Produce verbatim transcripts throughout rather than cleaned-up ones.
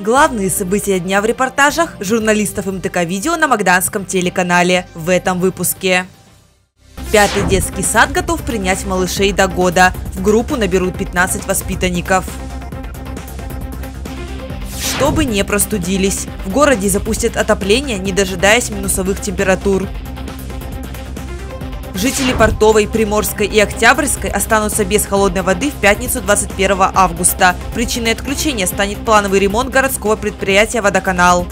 Главные события дня в репортажах журналистов эм тэ ка «Видео» на Магданском телеканале в этом выпуске. Пятый детский сад готов принять малышей до года. В группу наберут пятнадцать воспитанников. Чтобы не простудились. В городе запустят отопление, не дожидаясь минусовых температур. Жители Портовой, Приморской и Октябрьской останутся без холодной воды в пятницу двадцать первого августа. Причиной отключения станет плановый ремонт городского предприятия «Водоканал».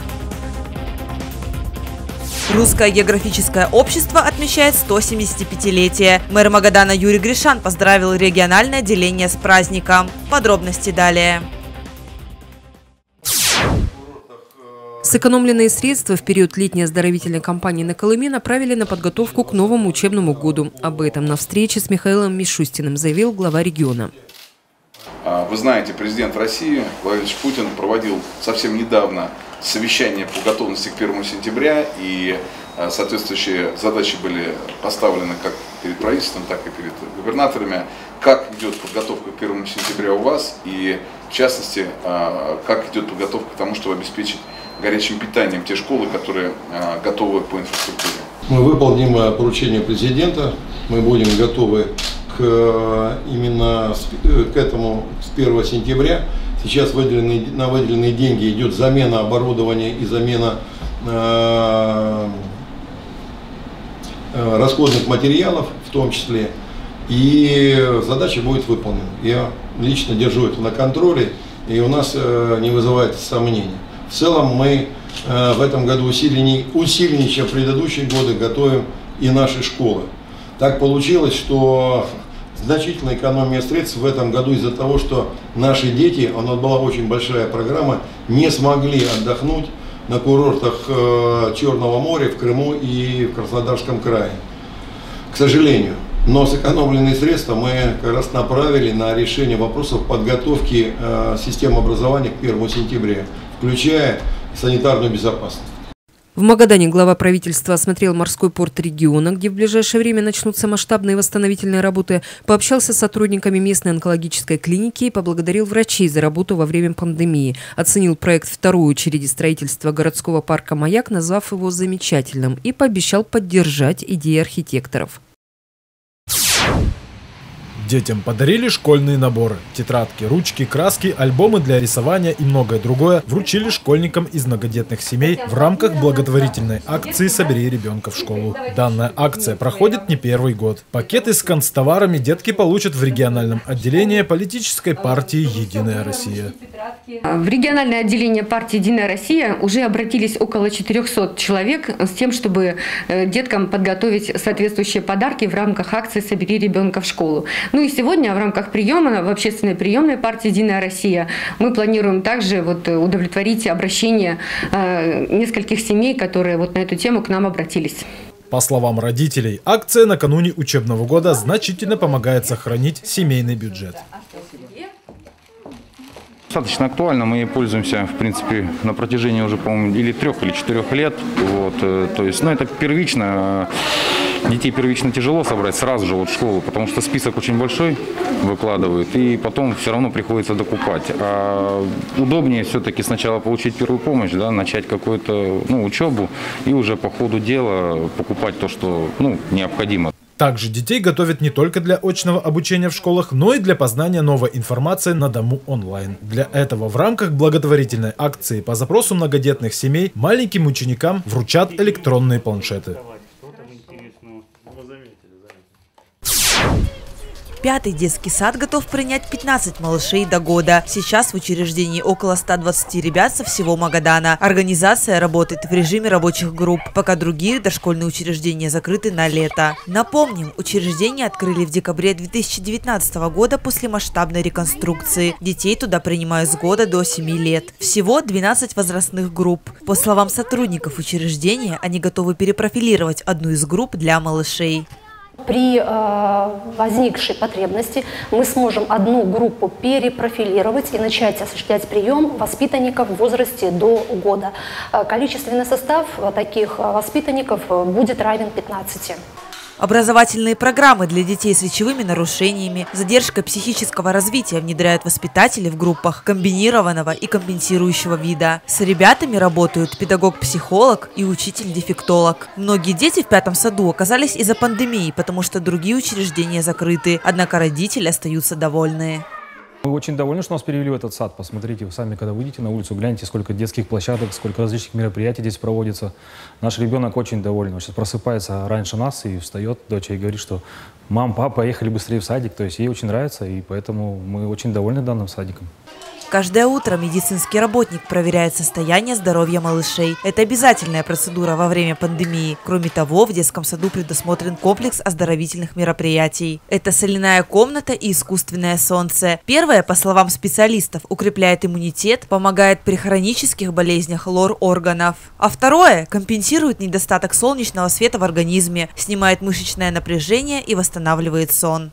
Русское географическое общество отмечает сто семидесятипятилетие. Мэр Магадана Юрий Гришан поздравил региональное отделение с праздником. Подробности далее. Сэкономленные средства в период летней оздоровительной кампании на Колыме направили на подготовку к новому учебному году. Об этом на встрече с Михаилом Мишустиным заявил глава региона. Вы знаете, президент России Владимир Путин проводил совсем недавно совещание по готовности к первому сентября, и соответствующие задачи были поставлены как перед правительством, так и перед губернаторами. Как идет подготовка к первому сентября у вас, и в частности, как идет подготовка к тому, чтобы обеспечить горячим питанием те школы, которые готовы по инфраструктуре? Мы выполним поручение президента, мы будем готовы к, именно к этому с первого сентября. Сейчас выделенные, на выделенные деньги идет замена оборудования и замена э, расходных материалов в том числе. И задача будет выполнена. Я лично держу это на контроле, и у нас э, не вызывает сомнений. В целом мы э, в этом году усиленнее, усиленнее, чем в предыдущие годы, готовим и наши школы. Так получилось, что значительная экономия средств в этом году из-за того, что наши дети, у нас была очень большая программа, не смогли отдохнуть на курортах э, Черного моря, в Крыму и в Краснодарском крае, к сожалению. Но сэкономленные средства мы как раз направили на решение вопросов подготовки э, системы образования к первому сентября, включая санитарную безопасность. В Магадане глава правительства осмотрел морской порт региона, где в ближайшее время начнутся масштабные восстановительные работы, пообщался с сотрудниками местной онкологической клиники и поблагодарил врачей за работу во время пандемии. Оценил проект второй очереди строительства городского парка «Маяк», назвав его замечательным, и пообещал поддержать идеи архитекторов. Детям подарили школьные наборы. Тетрадки, ручки, краски, альбомы для рисования и многое другое вручили школьникам из многодетных семей в рамках благотворительной акции «Собери ребенка в школу». Данная акция проходит не первый год. Пакеты с канцтоварами детки получат в региональном отделении политической партии «Единая Россия». В региональное отделение партии «Единая Россия» уже обратились около четырёхсот человек с тем, чтобы деткам подготовить соответствующие подарки в рамках акции «Собери ребенка в школу». Ну и сегодня в рамках приема в общественной приемной партии «Единая Россия» мы планируем также вот удовлетворить обращение нескольких семей, которые вот на эту тему к нам обратились. По словам родителей, акция накануне учебного года значительно помогает сохранить семейный бюджет. Достаточно актуально, мы ей пользуемся, в принципе, на протяжении уже, по-моему, или трех, или четырех лет. Вот, то есть, ну, это первично, детей первично тяжело собрать сразу же вот в школу, потому что список очень большой выкладывают, и потом все равно приходится докупать. А удобнее все-таки сначала получить первую помощь, да, начать какую-то, ну, учебу, и уже по ходу дела покупать то, что, ну, необходимо. Также детей готовят не только для очного обучения в школах, но и для познания новой информации на дому онлайн. Для этого в рамках благотворительной акции по запросу многодетных семей маленьким ученикам вручат электронные планшеты. Пятый детский сад готов принять пятнадцать малышей до года. Сейчас в учреждении около ста двадцати ребят со всего Магадана. Организация работает в режиме рабочих групп, пока другие дошкольные учреждения закрыты на лето. Напомним, учреждение открыли в декабре две тысячи девятнадцатого года после масштабной реконструкции. Детей туда принимают с года до семи лет. Всего двенадцать возрастных групп. По словам сотрудников учреждения, они готовы перепрофилировать одну из групп для малышей. При э, возникшей потребности мы сможем одну группу перепрофилировать и начать осуществлять прием воспитанников в возрасте до года. Количественный состав таких воспитанников будет равен пятнадцати. Образовательные программы для детей с речевыми нарушениями, задержкой психического развития внедряют воспитатели в группах комбинированного и компенсирующего вида. С ребятами работают педагог-психолог и учитель-дефектолог. Многие дети в пятом саду оказались из-за пандемии, потому что другие учреждения закрыты. Однако родители остаются довольны. Мы очень довольны, что нас перевели в этот сад. Посмотрите, вы сами, когда выйдете на улицу, гляньте, сколько детских площадок, сколько различных мероприятий здесь проводится. Наш ребенок очень доволен. Он сейчас просыпается раньше нас и встает, дочь, и говорит, что мам, папа, поехали быстрее в садик. То есть ей очень нравится, и поэтому мы очень довольны данным садиком. Каждое утро медицинский работник проверяет состояние здоровья малышей. Это обязательная процедура во время пандемии. Кроме того, в детском саду предусмотрен комплекс оздоровительных мероприятий. Это соляная комната и искусственное солнце. Первое, по словам специалистов, укрепляет иммунитет, помогает при хронических болезнях лор-органов. А второе компенсирует недостаток солнечного света в организме, снимает мышечное напряжение и восстанавливает сон.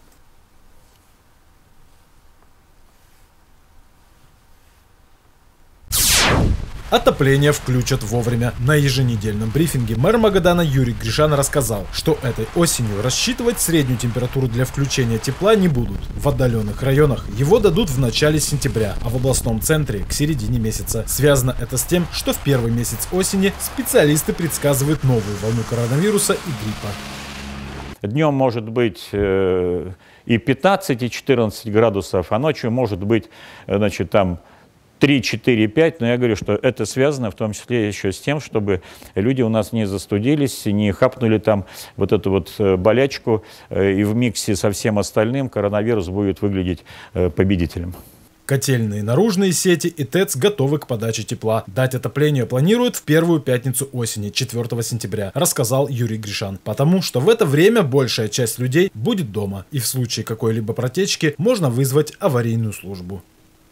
Отопление включат вовремя. На еженедельном брифинге мэр Магадана Юрий Гришан рассказал, что этой осенью рассчитывать среднюю температуру для включения тепла не будут. В отдаленных районах его дадут в начале сентября, а в областном центре к середине месяца. Связано это с тем, что в первый месяц осени специалисты предсказывают новую волну коронавируса и гриппа. Днем может быть э, и пятнадцать, и четырнадцать градусов, а ночью может быть, значит, там три, четыре, пять, но я говорю, что это связано в том числе еще с тем, чтобы люди у нас не застудились, не хапнули там вот эту вот болячку, и в миксе со всем остальным коронавирус будет выглядеть победителем. Котельные наружные сети и ТЭЦ готовы к подаче тепла. Дать отопление планируют в первую пятницу осени, четвёртого сентября, рассказал Юрий Гришан. Потому что в это время большая часть людей будет дома, и в случае какой-либо протечки можно вызвать аварийную службу.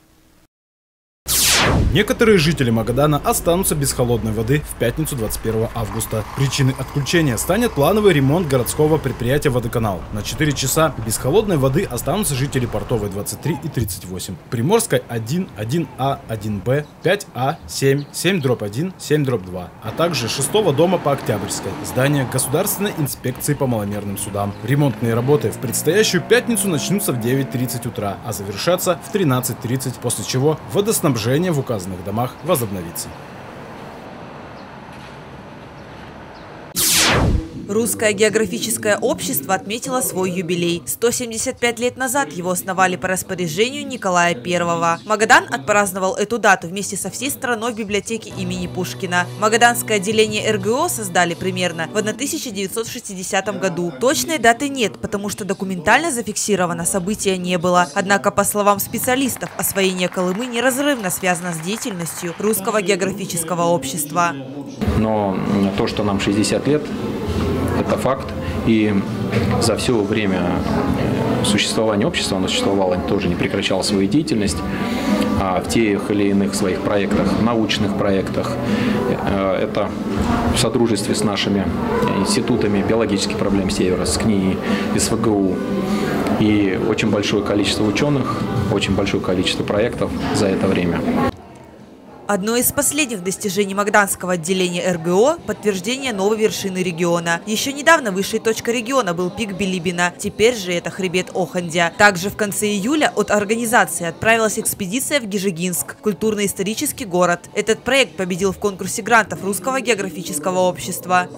Некоторые жители Магадана останутся без холодной воды в пятницу двадцать первого августа. Причиной отключения станет плановый ремонт городского предприятия «Водоканал». На четыре часа без холодной воды останутся жители Портовой двадцать три и тридцать восемь, Приморской один, один А, один Б, пять А, семь, семь дробь один, семь дробь два, а также шестого дома по Октябрьской, здание Государственной инспекции по маломерным судам. Ремонтные работы в предстоящую пятницу начнутся в девять тридцать утра, а завершатся в тринадцать тридцать, после чего водоснабжение в указанных домах возобновится. Русское географическое общество отметило свой юбилей. сто семьдесят пять лет назад его основали по распоряжению Николая Первого. Магадан отпраздновал эту дату вместе со всей страной в библиотеке имени Пушкина. Магаданское отделение эр гэ о создали примерно в тысяча девятьсот шестидесятом году. Точной даты нет, потому что документально зафиксировано события не было. Однако, по словам специалистов, освоение Колымы неразрывно связано с деятельностью Русского географического общества. Но то, что нам шестьдесят лет, это факт, и за все время существования общества оно существовало, тоже не прекращало свою деятельность, а в тех или иных своих проектах, научных проектах, это в сотрудничестве с нашими институтами биологических проблем Севера, с КНИИ, эс вэ гэ у, и очень большое количество ученых, очень большое количество проектов за это время. Одно из последних достижений Магаданского отделения эр гэ о – подтверждение новой вершины региона. Еще недавно высшей точкой региона был пик Билибина, теперь же это хребет Охандя. Также в конце июля от организации отправилась экспедиция в Гижегинск, культурно-исторический город. Этот проект победил в конкурсе грантов Русского географического общества.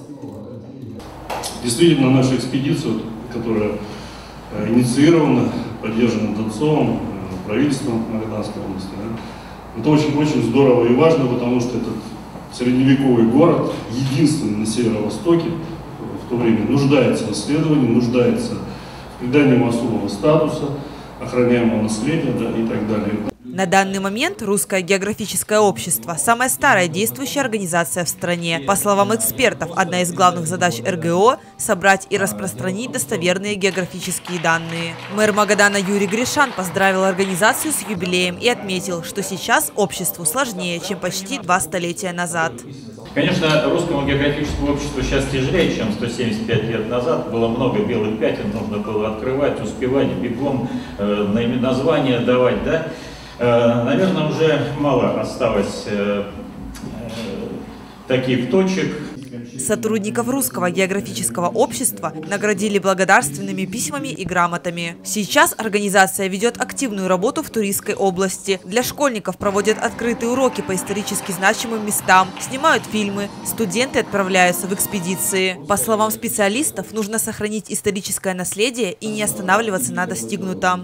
Действительно, наша экспедиция, которая инициирована, поддержана Донцовым, правительством Магаданской области, это очень-очень здорово и важно, потому что этот средневековый город, единственный на северо-востоке, в то время нуждается в исследовании, нуждается в придании ему особого статуса, охраняемого наследия, да, и так далее. На данный момент Русское географическое общество – самая старая действующая организация в стране. По словам экспертов, одна из главных задач эр гэ о – собрать и распространить достоверные географические данные. Мэр Магадана Юрий Гришан поздравил организацию с юбилеем и отметил, что сейчас обществу сложнее, чем почти два столетия назад. Конечно, Русскому географическому обществу сейчас тяжелее, чем сто семьдесят пять лет назад. Было много белых пятен, нужно было открывать, успевать, бегом э, названия давать, да? Наверное, уже мало осталось э, э, таких точек. Сотрудников Русского географического общества наградили благодарственными письмами и грамотами. Сейчас организация ведет активную работу в Туристской области. Для школьников проводят открытые уроки по исторически значимым местам, снимают фильмы, студенты отправляются в экспедиции. По словам специалистов, нужно сохранить историческое наследие и не останавливаться на достигнутом.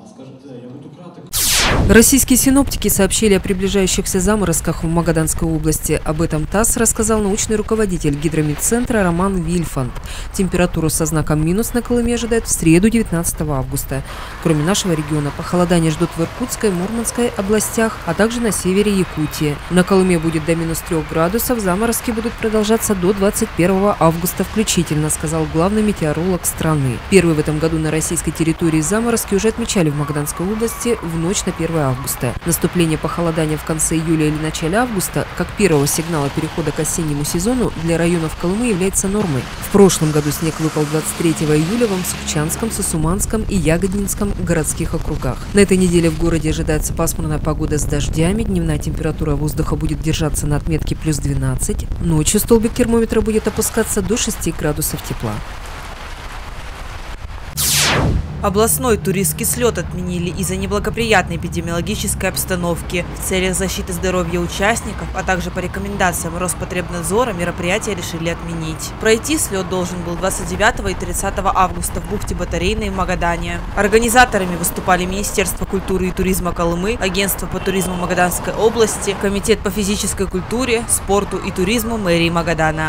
Российские синоптики сообщили о приближающихся заморозках в Магаданской области. Об этом ТАСС рассказал научный руководитель гидрометцентра Роман Вильфанд. Температуру со знаком минус на Колыме ожидают в среду, девятнадцатого августа. Кроме нашего региона, похолодание ждут в Иркутской, Мурманской областях, а также на севере Якутии. На Колыме будет до минус трех градусов, заморозки будут продолжаться до двадцать первого августа включительно, сказал главный метеоролог страны. Первый в этом году на российской территории заморозки уже отмечали в Магаданской области в ночь на первое августа. Наступление похолодания в конце июля или начале августа, как первого сигнала перехода к осеннему сезону, для районов Колымы является нормой. В прошлом году снег выпал двадцать третьего июля в Амсукчанском, Сусуманском и Ягоднинском городских округах. На этой неделе в городе ожидается пасмурная погода с дождями, дневная температура воздуха будет держаться на отметке плюс двенадцать, ночью столбик термометра будет опускаться до шести градусов тепла. Областной туристский слет отменили из-за неблагоприятной эпидемиологической обстановки. В целях защиты здоровья участников, а также по рекомендациям Роспотребнадзора мероприятие решили отменить. Пройти слет должен был двадцать девятого и тридцатого августа в бухте Батарейной в Магадане. Организаторами выступали Министерство культуры и туризма Колымы, Агентство по туризму Магаданской области, Комитет по физической культуре, спорту и туризму мэрии Магадана.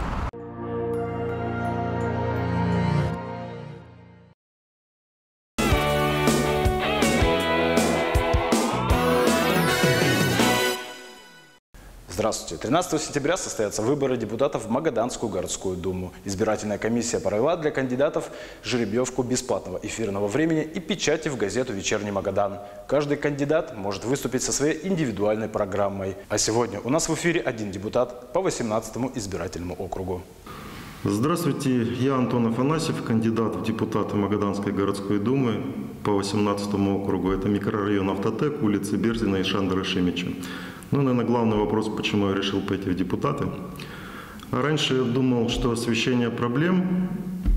Здравствуйте. тринадцатого сентября состоятся выборы депутатов в Магаданскую городскую думу. Избирательная комиссия провела для кандидатов жеребьевку бесплатного эфирного времени и печати в газету «Вечерний Магадан». Каждый кандидат может выступить со своей индивидуальной программой. А сегодня у нас в эфире один депутат по восемнадцатому избирательному округу. Здравствуйте, я Антон Афанасьев, кандидат в депутаты Магаданской городской думы по восемнадцатому округу. Это микрорайон Автотек, улицы Берзина и Шандера Шемича. Ну, наверное, главный вопрос, почему я решил пойти в депутаты. Раньше я думал, что освещение проблем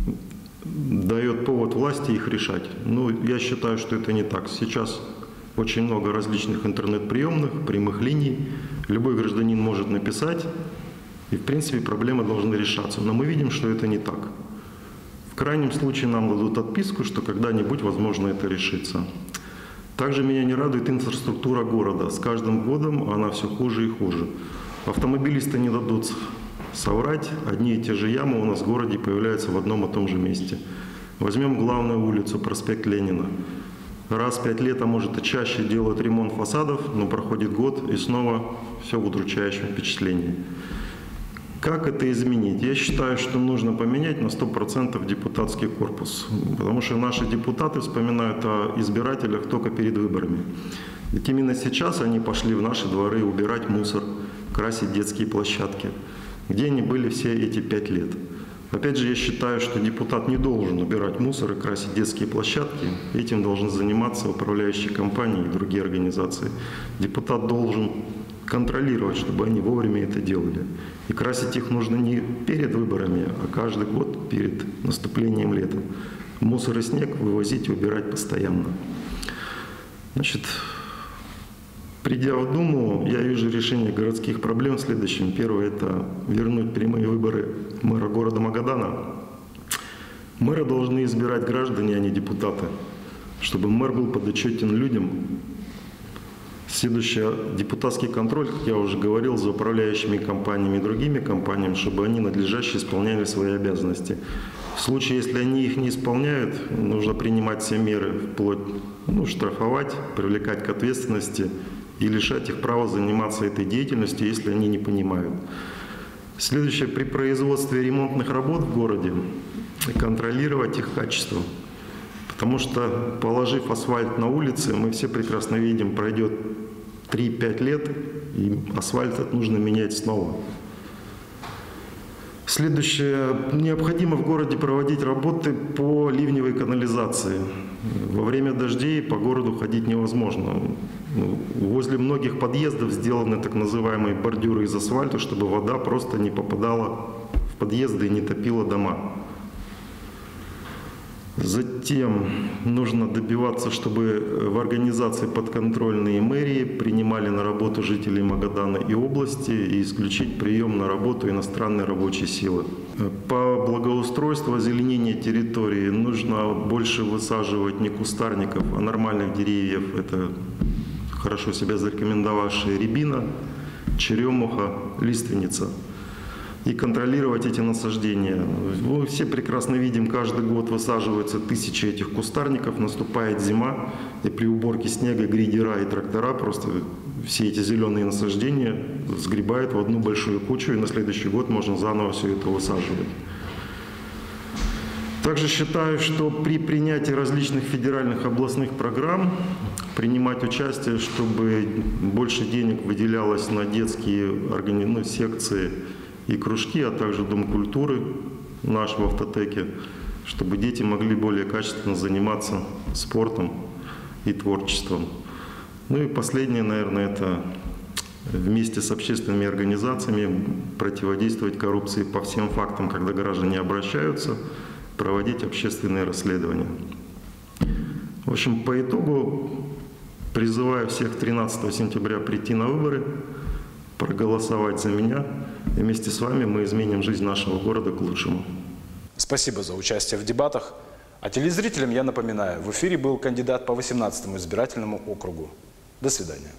дает повод власти их решать. Но я считаю, что это не так. Сейчас очень много различных интернет-приемных, прямых линий. Любой гражданин может написать, и, в принципе, проблемы должны решаться. Но мы видим, что это не так. В крайнем случае нам дадут отписку, что когда-нибудь, возможно, это решится. Также меня не радует инфраструктура города. С каждым годом она все хуже и хуже. Автомобилисты не дадут соврать. Одни и те же ямы у нас в городе появляются в одном и том же месте. Возьмем главную улицу, проспект Ленина. Раз в пять лет, а может и чаще, делают ремонт фасадов, но проходит год и снова все в удручающем впечатлении. Как это изменить? Я считаю, что нужно поменять на сто процентов депутатский корпус. Потому что наши депутаты вспоминают о избирателях только перед выборами. Ведь именно сейчас они пошли в наши дворы убирать мусор, красить детские площадки. Где они были все эти пять лет? Опять же, я считаю, что депутат не должен убирать мусор и красить детские площадки. Этим должны заниматься управляющие компании и другие организации. Депутат должен контролировать, чтобы они вовремя это делали. И красить их нужно не перед выборами, а каждый год перед наступлением лета. Мусор и снег вывозить и убирать постоянно. Значит, придя в Думу, я вижу решение городских проблем в следующем. Первое – это вернуть прямые выборы мэра города Магадана. Мэра должны избирать граждане, а не депутаты, чтобы мэр был подотчетен людям. Следующее – депутатский контроль, как я уже говорил, за управляющими компаниями и другими компаниями, чтобы они надлежаще исполняли свои обязанности. В случае, если они их не исполняют, нужно принимать все меры, вплоть ну, штрафовать, привлекать к ответственности и лишать их права заниматься этой деятельностью, если они не понимают. Следующее – при производстве ремонтных работ в городе контролировать их качество. Потому что, положив асфальт на улице, мы все прекрасно видим, пройдет три-пять лет, и асфальт этот нужно менять снова. Следующее. Необходимо в городе проводить работы по ливневой канализации. Во время дождей по городу ходить невозможно. Возле многих подъездов сделаны так называемые бордюры из асфальта, чтобы вода просто не попадала подъезды и не топило дома. Затем нужно добиваться, чтобы в организации подконтрольные мэрии принимали на работу жителей Магадана и области и исключить прием на работу иностранной рабочей силы. По благоустройству, озеленению территории нужно больше высаживать не кустарников, а нормальных деревьев. Это хорошо себя зарекомендовавшие рябина, черемуха, лиственница. И контролировать эти насаждения. Мы все прекрасно видим, каждый год высаживаются тысячи этих кустарников, наступает зима, и при уборке снега грейдера и трактора просто все эти зеленые насаждения сгребают в одну большую кучу, и на следующий год можно заново все это высаживать. Также считаю, что при принятии различных федеральных областных программ принимать участие, чтобы больше денег выделялось на детские органи... ну, секции и кружки, а также Дом культуры наш в Автотеке, чтобы дети могли более качественно заниматься спортом и творчеством. Ну и последнее, наверное, это вместе с общественными организациями противодействовать коррупции по всем фактам, когда граждане обращаются, проводить общественные расследования. В общем, по итогу призываю всех тринадцатого сентября прийти на выборы, проголосовать за меня, и вместе с вами мы изменим жизнь нашего города к лучшему. Спасибо за участие в дебатах. А телезрителям я напоминаю, в эфире был кандидат по восемнадцатому избирательному округу. До свидания.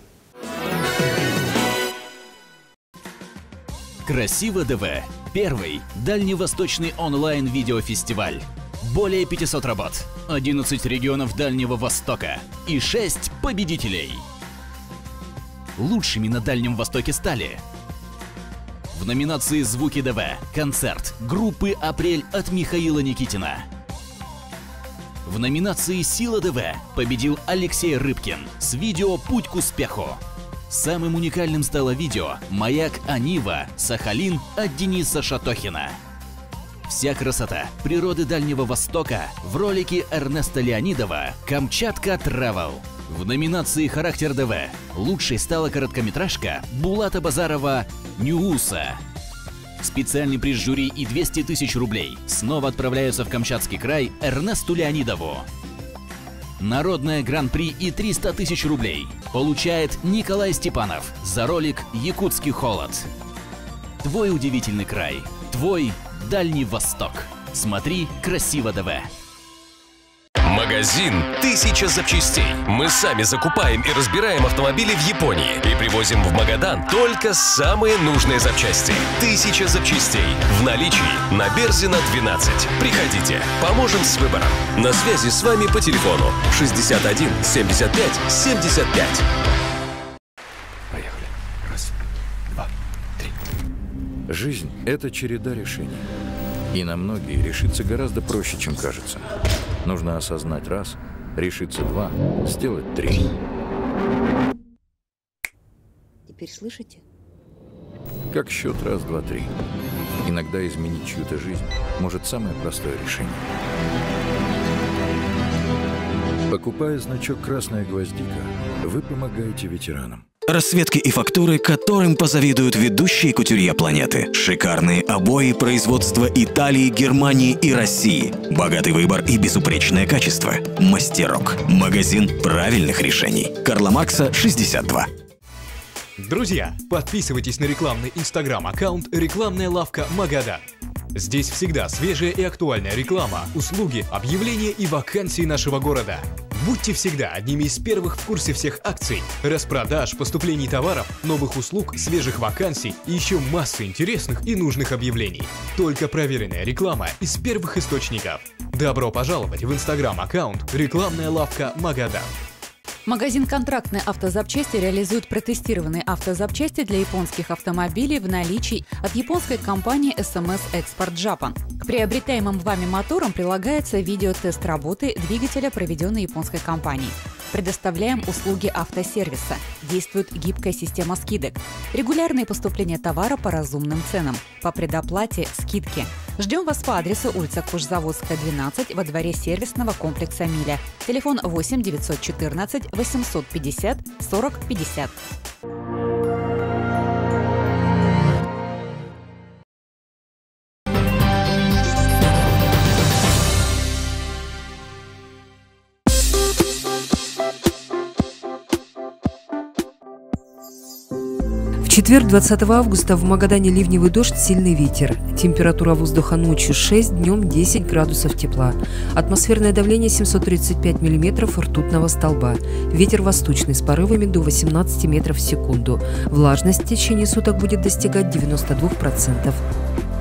Красиво ДВ. Первый дальневосточный онлайн-видеофестиваль. Более пятисот работ, одиннадцать регионов Дальнего Востока и шесть победителей. Лучшими на Дальнем Востоке стали: в номинации «Звуки ДВ» концерт группы «Апрель» от Михаила Никитина. В номинации «Сила ДВ» победил Алексей Рыбкин с видео «Путь к успеху». Самым уникальным стало видео «Маяк Анива. Сахалин» от Дениса Шатохина. Вся красота природы Дальнего Востока в ролике Эрнеста Леонидова «Камчатка Travel». В номинации «Характер ДВ» лучшей стала короткометражка Булата Базарова «Ньюуса». Специальный приз жюри и двести тысяч рублей снова отправляются в Камчатский край Эрнесту Леонидову. Народное гран-при и триста тысяч рублей получает Николай Степанов за ролик «Якутский холод». Твой удивительный край, твой Дальний Восток. Смотри «Красиво ДВ». Магазин «Тысяча запчастей». Мы сами закупаем и разбираем автомобили в Японии и привозим в Магадан только самые нужные запчасти. «Тысяча запчастей» в наличии на Берзина двенадцать. Приходите, поможем с выбором. На связи с вами по телефону шестьдесят один семьдесят пять семьдесят пять. Поехали. Раз, два, три. Жизнь – это череда решений. И на многие решиться гораздо проще, чем кажется. Нужно осознать раз, решиться два, сделать три. Теперь слышите? Как счет раз, два, три. Иногда изменить чью-то жизнь может самое простое решение. Покупая значок «Красная гвоздика», вы помогаете ветеранам. Расцветки и фактуры, которым позавидуют ведущие кутюрье планеты. Шикарные обои производства Италии, Германии и России. Богатый выбор и безупречное качество. Мастерок. Магазин правильных решений. Карла Маркса, шестьдесят два. Друзья, подписывайтесь на рекламный инстаграм-аккаунт «Рекламная лавка Магадан». Здесь всегда свежая и актуальная реклама, услуги, объявления и вакансии нашего города. Будьте всегда одними из первых в курсе всех акций, распродаж, поступлений товаров, новых услуг, свежих вакансий и еще массы интересных и нужных объявлений. Только проверенная реклама из первых источников. Добро пожаловать в инстаграм-аккаунт «Рекламная лавка Магадан». Магазин «Контрактные автозапчасти» реализует протестированные автозапчасти для японских автомобилей в наличии от японской компании эс эм эс Export Japan. К приобретаемым вами моторам прилагается видеотест работы двигателя, проведенной японской компанией. Предоставляем услуги автосервиса. Действует гибкая система скидок. Регулярные поступления товара по разумным ценам. По предоплате скидки. Ждем вас по адресу улица Кожзаводская, двенадцать, во дворе сервисного комплекса «Миля». Телефон восемь девятьсот четырнадцать восемьсот пятьдесят сорок пятьдесят. четверг, двадцатого августа, в Магадане ливневый дождь, сильный ветер. Температура воздуха ночью шесть, днем десять градусов тепла. Атмосферное давление семьсот тридцать пять миллиметров ртутного столба. Ветер восточный с порывами до восемнадцати метров в секунду. Влажность в течение суток будет достигать девяноста двух процентов.